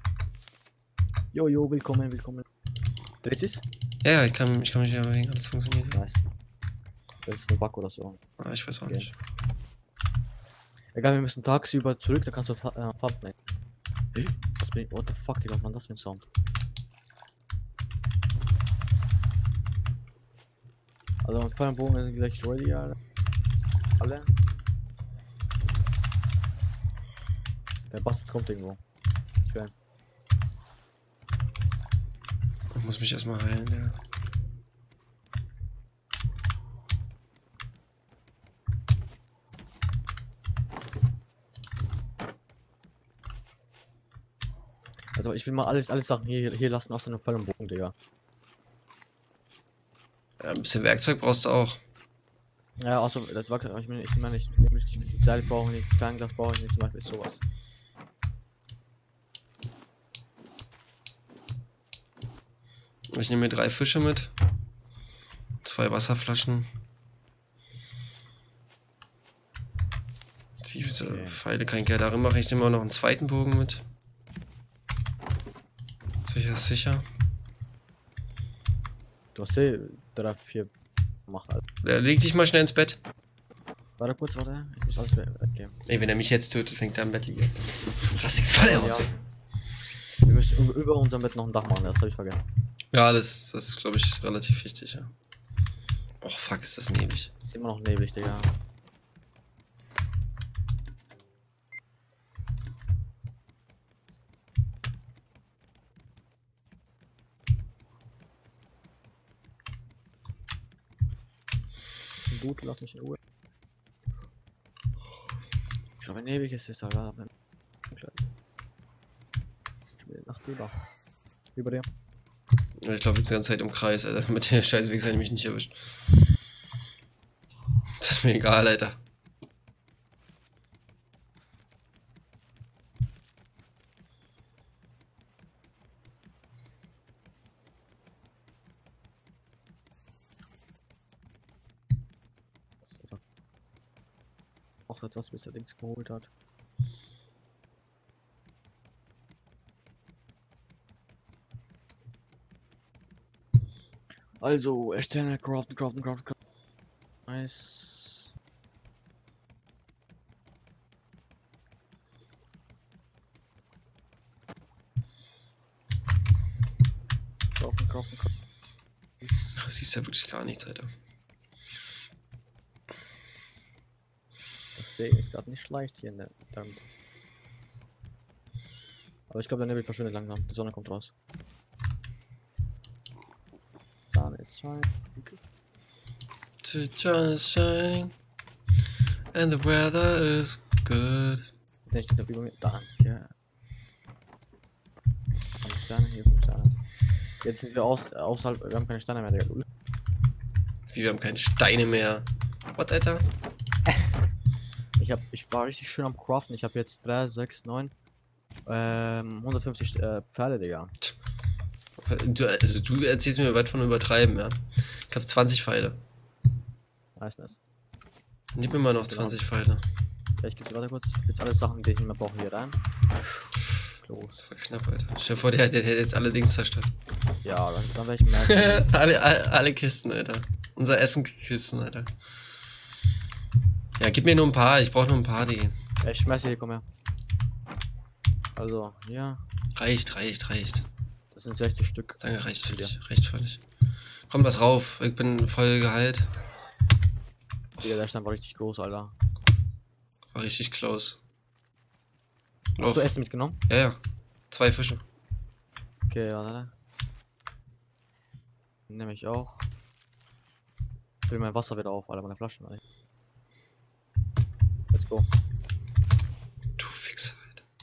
Jo, willkommen. Dreht sich's? Ja, ich kann mich wieder bewegen, alles funktioniert. Nice. Das ist ein Bug oder so. Ah, ich weiß auch Okay. nicht. Egal, wir müssen tagsüber zurück, da kannst du Farb nehmen. Was bin ich? What the fuck, Digga, was war das für ein Sound? Also, mit Pfeil und Bogen sind gleich ready, Alter. Alle. Der Bastard kommt irgendwo. Okay. Ich muss mich erstmal heilen, ja. Also, ich will mal alles Sachen hier lassen, außer einem Pfeil und Bogen, Digga. Ja, ein bisschen Werkzeug brauchst du auch. Ja, außer das war, ich meine nicht, die Seil brauche ich nicht, das Fernglas brauche ich nicht, zum Beispiel sowas. Ich nehme mir 3 Fische mit. 2 Wasserflaschen. Diese Okay. Pfeile kann ich ja darin machen. Ich nehme auch noch einen zweiten Bogen mit. Sicher ist sicher. Du hast 3, 4 gemacht, Alter. Leg dich mal schnell ins Bett. Warte kurz, warte. Ich muss alles weggeben. Ey, wenn er mich jetzt tötet, fängt er am Bett liegen. Rassig voll aus. Ja. Wir müssen über unserem Bett noch ein Dach machen, das habe ich vergessen. Ja, das ist, glaube ich, relativ wichtig, ja. Oh, fuck, ist das neblig. Ist immer noch neblig, Digga. Gut, lass mich in Ruhe. Schau, wenn ewig ist es, Alter. Nacht lieber. Über dir. Ich glaube jetzt die ganze Zeit im Kreis, Alter. Mit der Scheißweg sei mich nicht erwischt. Das ist mir egal, Alter. Auch etwas, bis der Dings geholt hat. Also, erstellen, craften. Nice. Craften. Du siehst ja wirklich gar nichts, Alter. Das See ist gerade nicht leicht hier in der Land. Aber ich glaube, der Nebel verschwindet langsam. Die Sonne kommt raus. Sun is shining. The sun is shining and the weather is good. Der steht auf über mir. Danke. Sterne, hier sind Sterne. Jetzt sind wir außerhalb. Wir haben keine Steine mehr, Digga. Wir haben keine Steine mehr. What, Alter? Ich war richtig schön am Craften. Ich habe jetzt 3, 6, 9, 150 Pferde, Digga. Du erzählst mir was von übertreiben, ja. Ich habe 20 Pfeile. Nice. Gib mir mal noch 20 Pfeile. Ja, ich gebe dir, warte kurz. Jetzt alle Sachen, die ich nicht mehr brauche, hier rein. Los. Das war knapp, Alter. Stell dir vor, der hätte jetzt alle Dings zerstört. Ja, dann werde ich merken. alle Kisten, Alter. Unser Essenkisten, Alter. Ja, gib mir nur ein paar. Ich brauche nur ein paar, die. Ich schmeiße hier, komm her. Also, hier. Reicht. Das sind 60 Stück. Danke, reicht völlig. Reicht völlig. Kommt was rauf. Ich bin voll geheilt. Digga, der Stein war richtig groß, Alter. War richtig close. Hast du Essen mitgenommen? Ja. 2 Fische. Okay, warte. Nehme ich auch. Ich will mein Wasser wieder auf, Alter, meine Flaschen. Alter. Let's go. Du Fixer,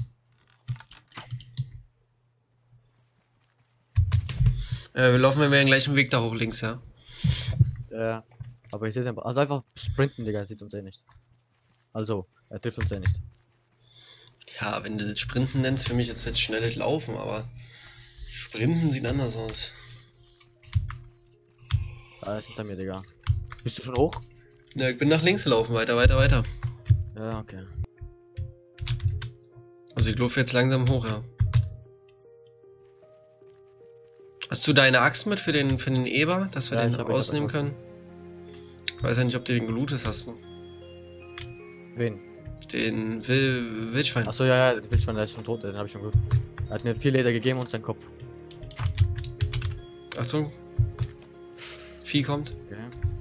Alter. Wir laufen ja den gleichen Weg da hoch links, ja? Ja. Aber ich sehe es einfach. Also einfach sprinten, Digga, sieht uns eh nicht. Also, er trifft uns eh nicht. Ja, wenn du das Sprinten nennst, für mich ist jetzt schnelles Laufen, aber Sprinten sieht anders aus. Ah, er ist hinter mir, Digga. Bist du schon hoch? Ja, ich bin nach links gelaufen, weiter. Ja, okay. Also ich laufe jetzt langsam hoch, ja. Hast du deine Axt mit für den Eber, dass wir Ja, den ich hab rausnehmen ihn können? Ich weiß ja nicht, ob du den gelootet hast. Ne? Wen? Den Wildschwein. Achso, ja, der Wildschwein, der ist schon tot, den habe ich schon gut. Er hat mir 4 Leder gegeben und seinen Kopf. Achtung. Vieh kommt. Okay.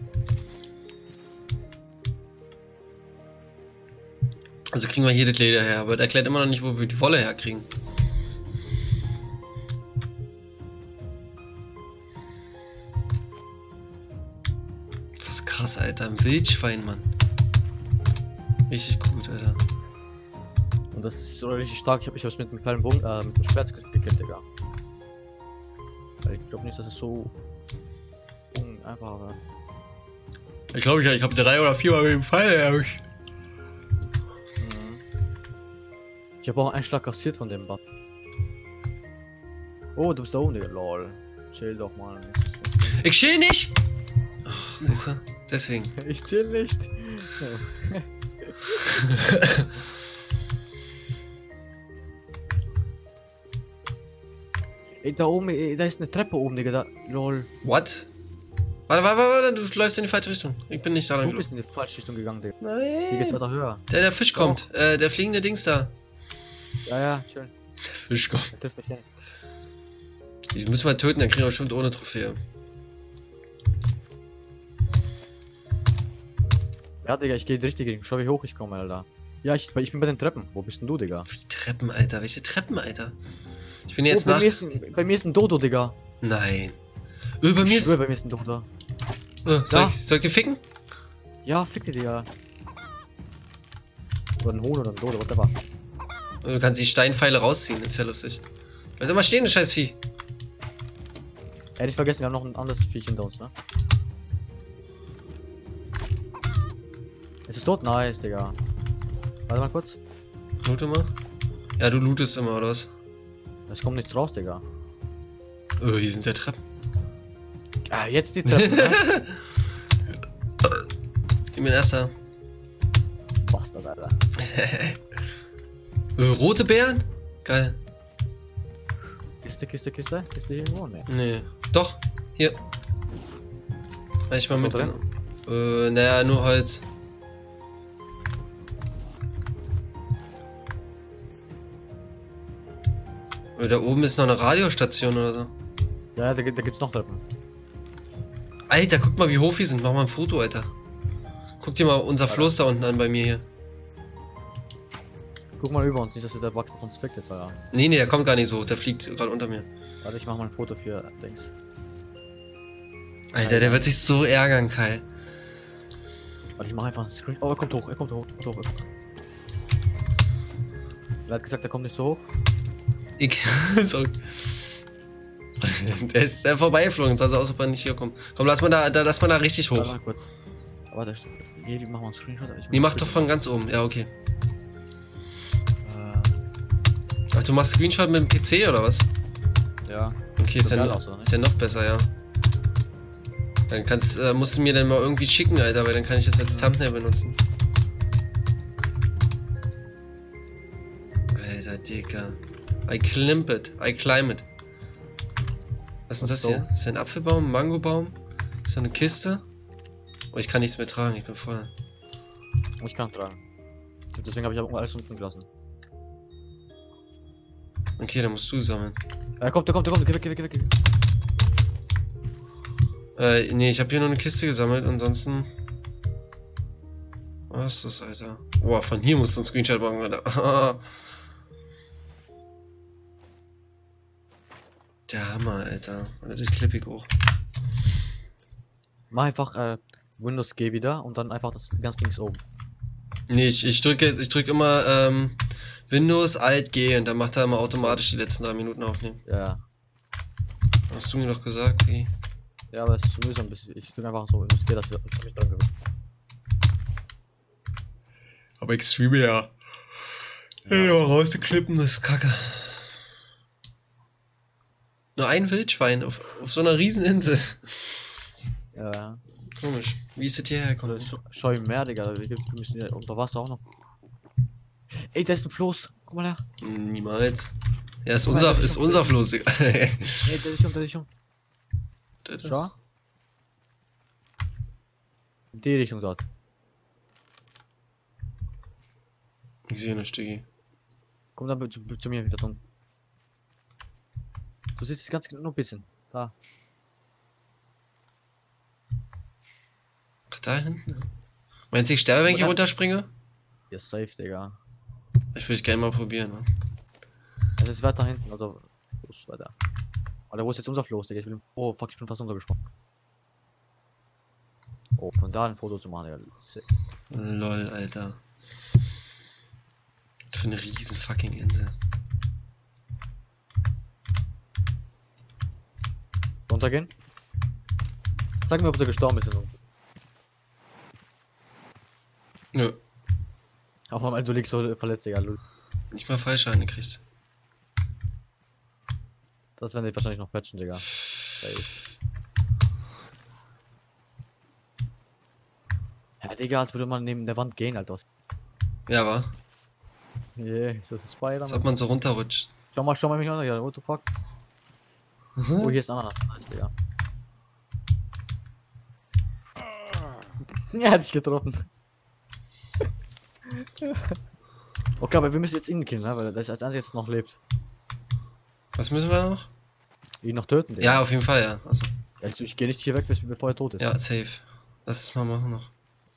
Also kriegen wir hier das Leder her, aber der erklärt immer noch nicht, wo wir die Wolle herkriegen. Das ist krass, Alter. Ein Wildschwein, Mann. Richtig gut, Alter. Und das ist so richtig stark. Ich hab's mit einem kleinen Bogen, mit dem Schwert gekillt, Digga. Weil ich glaube nicht, dass es so einfach wird. Ich glaube, ich habe 3 oder 4 Mal mit dem Pfeil erwischt. Ich habe auch einen Schlag kassiert von dem Buff. Oh, du bist da oben, Digga. Lol. Chill doch mal. Ich chill nicht! Ach, siehst du? Deswegen. Ich chill nicht. Ey, da oben, ey, da ist eine Treppe oben, Digga. Da. Lol. What? Warte, du läufst in die falsche Richtung. Ich bin nicht da lang. Du bist in die falsche Richtung gegangen, Digga. Nein. Hier geht's weiter höher. Der Fisch kommt. Der fliegende Dings da. Ja, chill. Der Fisch kommt. Er trifft mich nicht. Die müssen wir töten, dann kriegen wir bestimmt ohne Trophäe. Ja, Digga, ich gehe in die richtige Richtung. Schau, wie hoch ich komme, Alter. Ja, ich bin bei den Treppen. Wo bist denn du, Digga? Wie Treppen, Alter? Welche Treppen, Alter? Ich bin jetzt bei mir ist ein Dodo, Digga. Nein. Bei mir ist... bei mir ist ein Dodo. Soll ich die ficken? Ja, fick die, Digga. Oder ein Huhn oder ein Dodo, whatever. Du kannst die Steinpfeile rausziehen, ist ja lustig. Bleib doch mal stehen, du scheiß Vieh. Ey, nicht vergessen, wir haben noch ein anderes Viech hinter uns, ne? Ist es tot? Nice, Digga. Warte mal kurz. Loote mal. Ja, du lootest immer, oder was? Es kommt nichts raus, Digga. Oh, hier sind der Treppen. Ah, jetzt die Treppen, ne? Ich bin erster. Bastard, Alter. Rote Beeren? Geil. Kiste, Kiste, Kiste? Kiste hier irgendwo? Ne. Nee. Doch, hier. Kann ich mal Was mit. ist da Naja, nur Holz. Da oben ist noch eine Radiostation oder so. Ja, da gibt's noch Treppen. Alter, guck mal, wie hoch wir sind. Mach mal ein Foto, Alter. Guck dir mal unser Floß da unten an bei mir hier. Guck mal über uns, nicht, dass der Wachs auf uns weg jetzt, Alter. Nee, der kommt gar nicht so hoch. Der fliegt gerade unter mir. Warte, ich mach mal ein Foto für Dings. Alter, der wird sich so ärgern, Kai. Warte, ich mach einfach einen Screen. Oh, er kommt hoch, er kommt hoch, er kommt hoch. Er hat gesagt, er kommt nicht so hoch. Ich. Sorry. Der ist vorbeiflogen, sah so aus, als ob er nicht hier kommt. Komm, lass mal da richtig Warte hoch. mal kurz. Warte, wie machen wir einen Screenshot? Nee, mach doch von ganz oben. Ja, okay. Ach, du machst Screenshot mit dem PC oder was? Ja. Okay, ist ja, geil noch, aus, oder nicht? ist ja noch besser, ja. Dann musst du mir dann mal irgendwie schicken, Alter, weil dann kann ich das als Thumbnail benutzen. Alter, Dicker. I climb it. Was ist denn das hier? Ist das ein Apfelbaum, ein Mangobaum? Ist da eine Kiste? Oh, ich kann nichts mehr tragen, ich bin voll. Ich kann tragen. Deswegen habe ich auch alles unten gelassen. Okay, dann musst du sammeln. Er kommt, geh weg. Nee, ich habe hier nur eine Kiste gesammelt, ansonsten... Was ist das, Alter? Boah, von hier musst du einen Screenshot machen, Alter. Der Hammer, Alter. Warte, ich klippe hoch. Mach einfach Windows G wieder und dann einfach das ganz links oben. Nee, ich drück immer Windows Alt G und dann macht er immer automatisch die letzten 3 Minuten aufnehmen. Ja. Hast du mir doch gesagt, wie? Ja, aber es ist zu mühsam, ich drück einfach so Windows G, dass ich mich dran gewöhne. Aber ich streame ja. Ja, rauszuklippen ist kacke. Nur ein Wildschwein auf so einer Rieseninsel. Ja. Komisch. Wie ist das hierher gekommen? Scheu im Meer, Digga. Wir müssen ja unter Wasser auch noch. Ey, da ist ein Floß. Guck mal her. Niemals. Ja, ist Guck mal, unser Floß, Digga. Ey, der ist schon. Schau. In die Richtung dort. Ich sehe eine Stücke. Komm dann zu mir wieder dran. Du siehst es ganz genau noch ein bisschen. Da. Ach, da hinten? Meinst du, ich sterbe, wenn ich hier runterspringe? Ja, safe, Digga. Ich will gerne mal probieren, ne? Es ist weiter hinten, also. Los, weiter. Alter, wo ist jetzt unser Floß, Digga? Oh, fuck, ich bin fast runtergesprungen. Oh, von da ein Foto zu machen, Digga. Lol, Alter. Für eine riesen fucking Insel. Runtergehen? Sag mir, ob du gestorben bist. Nö. Auf einmal, du liegst so verletzt, Digga. Nicht mal Fallschaden gekriegt. Das werden die wahrscheinlich noch patchen, Digga. Safe. Ja, Digga, als würde man neben der Wand gehen, Alter. Ja, war. Yeah, so ist Spider-Man. Als ob man so runterrutscht. Schau mal mich an, Digga. What the fuck? Oh, hier ist Ananas. Digga. Er hat sich getroffen. Okay, aber wir müssen jetzt ihn killen, ne? Weil das als einziges jetzt noch lebt. Was müssen wir noch? Ihn noch töten, Digga. Ja, auf jeden Fall, ja. Also, Ja, ich gehe nicht hier weg, bevor er tot ist. ja, safe. Lass es mal machen noch.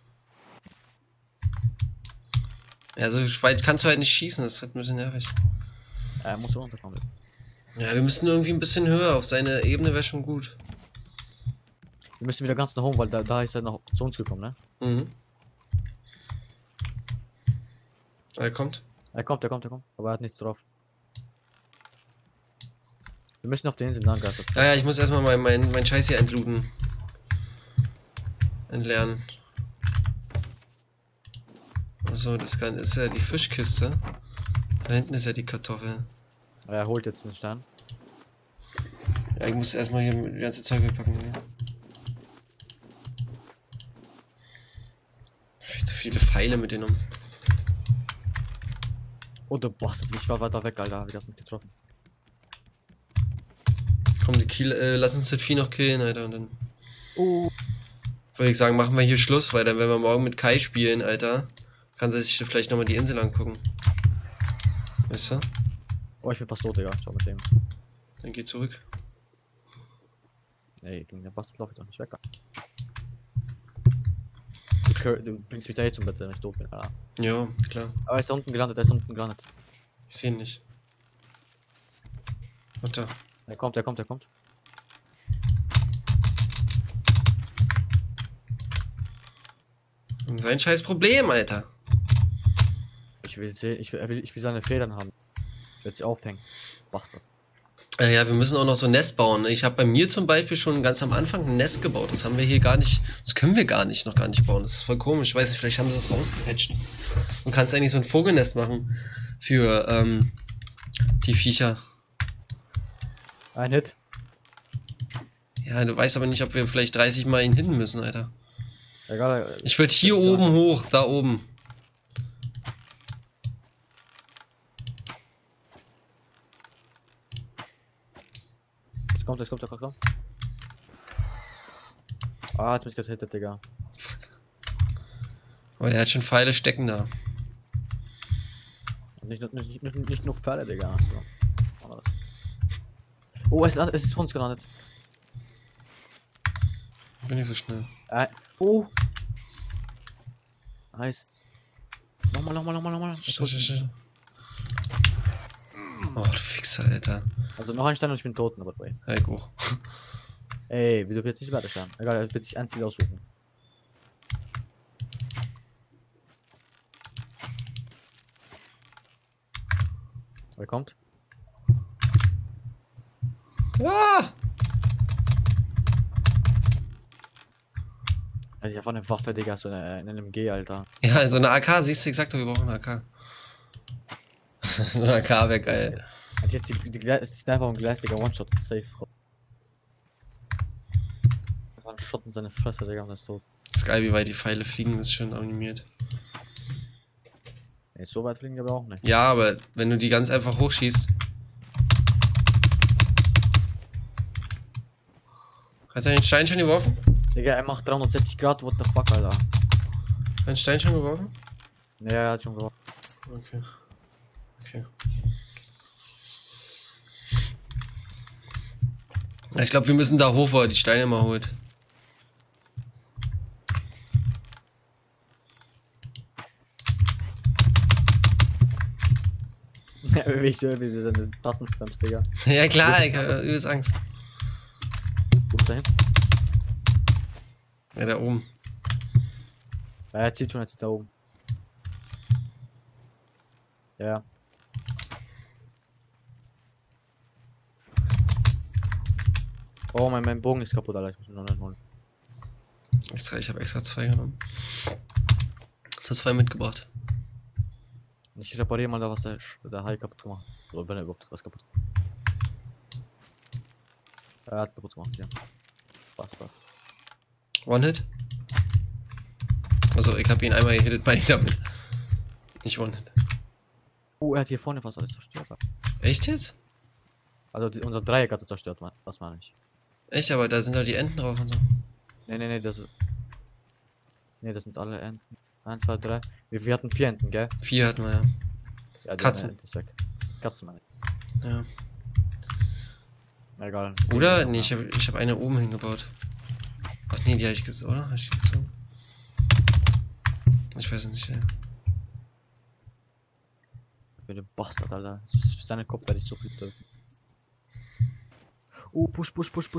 Ja, so weit kannst du halt nicht schießen, das ist halt ein bisschen nervig. Er muss runterkommen. Ja, wir müssen irgendwie ein bisschen höher, auf seine Ebene wäre schon gut. Wir müssen wieder ganz nach oben, weil da ist er noch zu uns gekommen, ne? Mhm. Er kommt. Er kommt. Aber er hat nichts drauf. Wir müssen auf den Inseln lang, Alter. Ja, ich muss erstmal mein Scheiß hier entlooten. Entleeren. Achso, das ist ja die Fischkiste. Da hinten ist ja die Kartoffel. Er holt jetzt einen Stern. Ja, ich muss erstmal hier das ganze Zeug wegpacken. Ja. Viel zu viele Pfeile mit denen um. Oh, du Bastard, ich war weiter weg, Alter. Wie das mich getroffen. Komm, lass uns das Vieh noch killen, Alter. Und dann Oh. würde ich sagen, machen wir hier Schluss, weil dann, wenn wir morgen mit Kai spielen, Alter, kann sie sich vielleicht nochmal die Insel angucken. Weißt du? Oh, ich bin fast tot, Digga. Schau mit dem. Dann geh zurück. Ey, du, der Bastard läuft doch nicht weg. Du bringst mich da jetzt zum Bett, wenn ich doof bin, Alter. Ja, klar. Aber er ist da unten gelandet, Ich sehe ihn nicht. Warte. Er kommt. Sein scheiß Problem, Alter. Ich will sehen, ich will seine Federn haben. Ich werde sie aufhängen. Bastard. Ja, wir müssen auch noch so ein Nest bauen. Ich habe bei mir zum Beispiel schon ganz am Anfang ein Nest gebaut. Das haben wir hier gar nicht, das können wir noch gar nicht bauen. Das ist voll komisch. Ich weiß nicht, vielleicht haben sie es rausgepatcht. Du kannst eigentlich so ein Vogelnest machen für die Viecher. Ein Hit. Ja, du weißt aber nicht, ob wir vielleicht 30 Mal ihn hitten müssen, Alter. Egal. Ich würde hier oben hoch, da oben. Jetzt kommt. Ah, hat mich gehittet, Digga. Fuck. Aber der hat schon Pfeile stecken da. Nicht nur Pferde, Digga. So. Oh, es ist vor uns gelandet. Bin nicht so schnell. Oh. Nice. Nochmal. Shit. Oh, du Fixer, Alter. Also noch ein Stein und ich bin tot, aber bei. Hey, hoch. Ey, wieso willst du nicht weiter schauen? Egal, er wird sich ein Ziel aussuchen. Wer kommt? Ah! Also ich hab eine Waffe, Digga, so eine MG, Alter. Ja, so eine AK, siehst du, ich sag doch, wir brauchen eine AK. So eine AK wäre geil. Hat jetzt die Sniper und Gleis, Digga, One-Shot, safe. Ein Shot in seine Fresse, Digga, und er ist tot. Das ist geil, wie weit die Pfeile fliegen, das ist schön animiert. Ey, so weit fliegen die aber auch nicht. Ja, aber wenn du die ganz einfach hochschießt. Hat er den Stein schon geworfen? Digga, er macht 360 Grad, what the fuck, Alter. Einen Stein schon geworfen? Ja, er hat schon geworfen. Okay. Ich glaube, wir müssen da hoch, wo er die Steine mal holt. Wie du seine Tasten spammst, Digga. Ja klar, ich habe übelst Angst. Wo ist er hin? Ja, da oben. Ja, er zieht da oben. Ja. Oh, mein Bogen ist kaputt, Alter. Ich muss ihn noch einen holen. Ich habe extra 2 genommen. Hast du 2 mitgebracht? Ich repariere mal da, was der Hai kaputt gemacht hat. Oder wenn er überhaupt was kaputt gemacht hat. Er hat kaputt gemacht, ja. Was war? One-Hit? Also, ich habe ihn einmal gehittet, meine ich damit. Nicht One-Hit. Oh, er hat hier vorne fast alles zerstört. Echt jetzt? Also unser Dreieck hat er zerstört, was meine ich. Echt, aber da sind doch die Enten drauf und so. Nee, das sind alle Enten. 1, 2, 3. Wir hatten 4 Enten, gell? 4 hatten wir, ja. Ja, die Katzen. eine Ente ist weg. Katzen meine ich. Ja. Egal. Oder? Nee, ich hab eine oben hingebaut. Ach nee, die habe ich gezogen, oder? Hab ich die gezogen? Ich weiß nicht, ja. Für den Bastard, Alter. Für seinen Kopf werde ich so viel töten. Oh, push.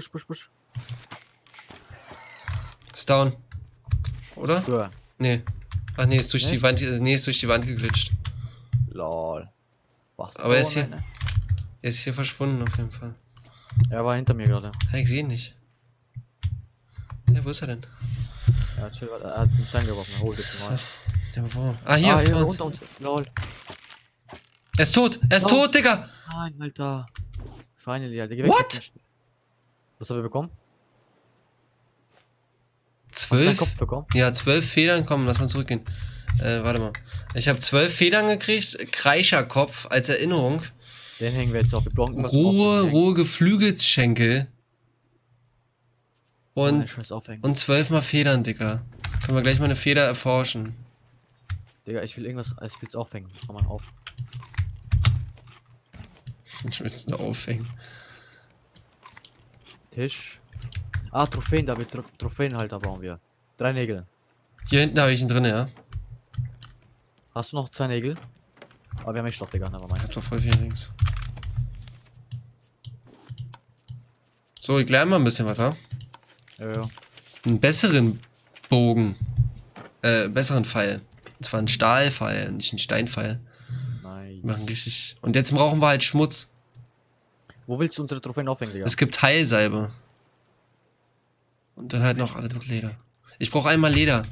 Ist down. Oder? Ja. Nee. Ach nee, ist durch Nee? die Wand, ist durch die Wand geglitscht. Lol. Was? Aber er ist hier. Ne? Er ist hier verschwunden auf jeden Fall. Er war hinter mir gerade. Hey, ich sehe ihn nicht. Ja, wo ist er denn? Ja, chill, er hat einen Stein geworfen. Hol das mal. Ja, wo? Ah, hier, hier vor uns. unter uns. Lol. Er ist tot! Er ist No. tot, Digga! Nein, Alter. Finally, Alter. Geh What? weg. Was haben wir bekommen? Hast du deinen 12? Kopf bekommen? Ja, 12 Federn. Komm, lass mal zurückgehen. Warte mal. Ich habe 12 Federn gekriegt. Kreischerkopf als Erinnerung. Den hängen wir jetzt auf. Wir brauchen irgendwas Rohe Geflügelschenkel. Und 12 mal Federn, Digga. Können wir gleich mal eine Feder erforschen. Digga, ich will irgendwas als Spitz aufhängen. Komm mal auf. Ich will es nur aufhängen. Tisch. Ah, Trophäen, da wird Trophäenhalter brauchen wir. 3 Nägel. Hier hinten habe ich ihn drin, ja. Hast du noch 2 Nägel? Aber wir haben echt Stoff, Digga. Ich hab doch voll viel links. So, ich lerne mal ein bisschen was, wa? Ja. Einen besseren Bogen. Besseren Pfeil. Und zwar einen Stahlpfeil, nicht einen Steinpfeil. Nice. Wir machen richtig. Und jetzt brauchen wir halt Schmutz. Wo willst du unsere Trophäen aufhängen, Digga? Es gibt Heilsalbe. Und dann halt noch alle mit Leder. Ich brauche einmal Leder.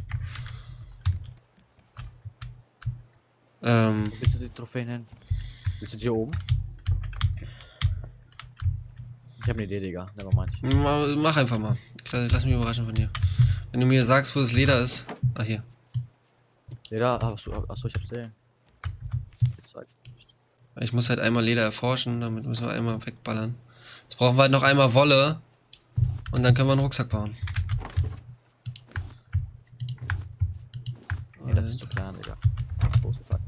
Wo willst du die Trophäen hin? Willst du die hier oben? Ich habe eine Idee, Digga. Nevermind. Mach einfach mal. Lass mich überraschen von dir. Wenn du mir sagst, wo das Leder ist. Ah, hier. Leder? Achso, ich hab's gesehen. Ich muss halt einmal Leder erforschen, damit müssen wir einmal wegballern. Jetzt brauchen wir halt noch einmal Wolle. Und dann können wir einen Rucksack bauen. Nee, das ist zu klein, Digga. Große Teil.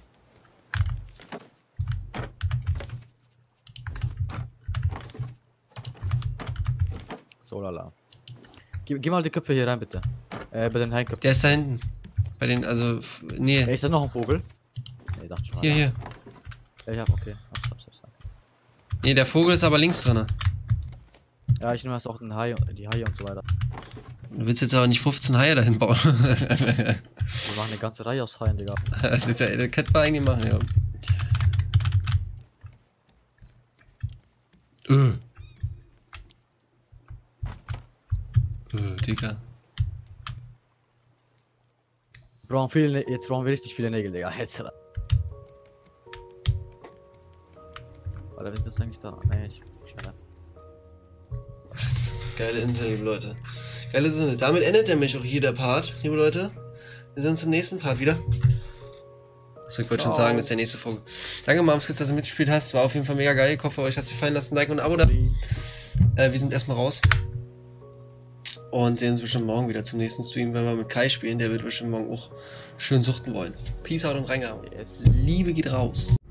So, lala. Geh mal die Köpfe hier rein, bitte. Bei den Hainköpfen. Der ist da hinten. Bei den, also, nee. Ist da noch ein Vogel? Nee, ich dachte schon. Hier, hier. Ja, ich hab, okay. Hab's. Nee, der Vogel ist aber links drin. Ja, ich nehme erst auch den Hai, die Haie und so weiter. Du willst jetzt aber nicht 15 Haie dahin bauen. Wir machen eine ganze Reihe aus Haien, Digga. Das könnte man eigentlich machen, ja. Digga. Jetzt brauchen wir richtig viele Nägel, Digga. Jetzt. Warte, ist das eigentlich da? Nee, schneller. Geile Insel, liebe Leute. Geile Insel. Damit endet nämlich auch hier der Part, liebe Leute. Wir sehen uns im nächsten Part wieder. So, ich wollte schon sagen, das ist der nächste Folge. Danke, Mamskis, dass du mitgespielt hast. War auf jeden Fall mega geil. Ich hoffe, euch hat es gefallen. Lasst ein Like und ein Abo da. Wir sind erstmal raus. Und sehen uns bestimmt morgen wieder zum nächsten Stream, wenn wir mit Kai spielen. Der wird bestimmt morgen auch schön suchten wollen. Peace out und reingehauen. Liebe geht raus.